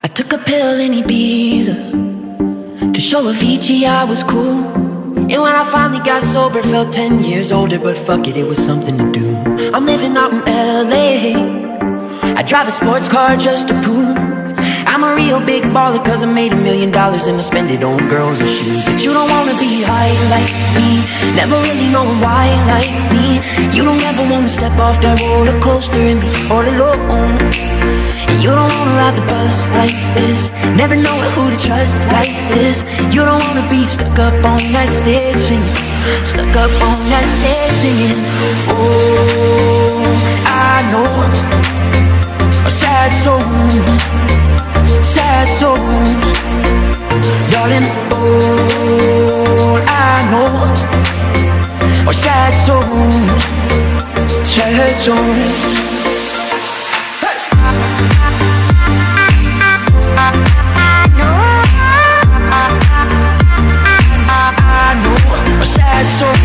I took a pill in Ibiza to show Avicii I was cool. And when I finally got sober, felt 10 years older. But fuck it, it was something to do. I'm living out in LA. I drive a sports car just to prove I'm a real big baller, cause I made $1 million and I spend it on girls and shoes. But you don't wanna be high like me, never really knowing why like me. You don't ever wanna step off that roller coaster and be all alone. And you don't wanna ride the bus like this, never know who to trust like this. You don't wanna be stuck up on that stage singing, stuck up on that stage singing. Oh, I know a sad soul, sad souls, darling. All I know are sad souls, sad souls. Sad soul,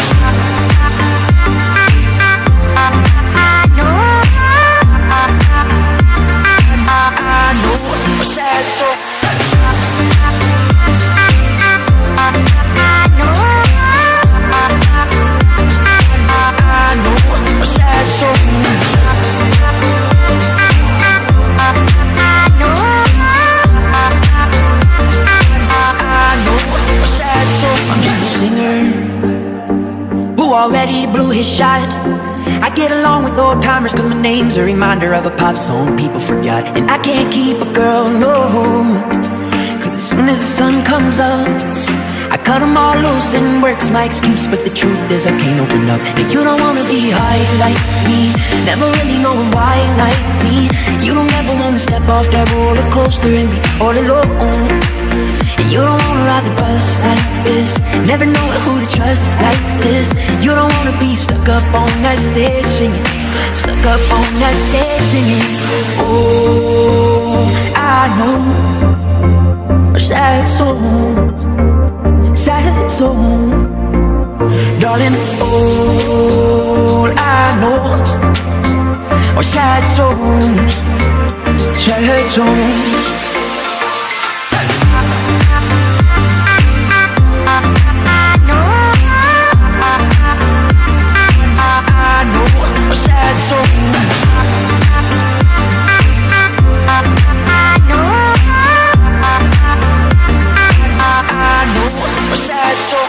I know a sad soul. I know a sad soul. I'm just a singer who already blew his shot. I get along with old timers cause my name's a reminder of a pop song people forgot. And I can't keep a girl, no, cause as soon as the sun comes up I cut them all loose and work's my excuse. But the truth is I can't open up. And you don't wanna be high like me, never really knowing why like me. You don't ever wanna step off that roller coaster and be all alone. And you don't wanna ride the bus like this, never know who to trust like this. You don't wanna be stuck up on that stage singing, stuck up on that stage singing. Oh, I know sad souls, sad souls, darling. All I know are sad souls, sad souls. Sad soul, I know a sad soul.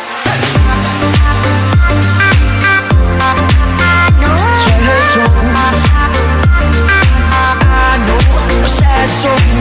Sad soul, I know a sad soul.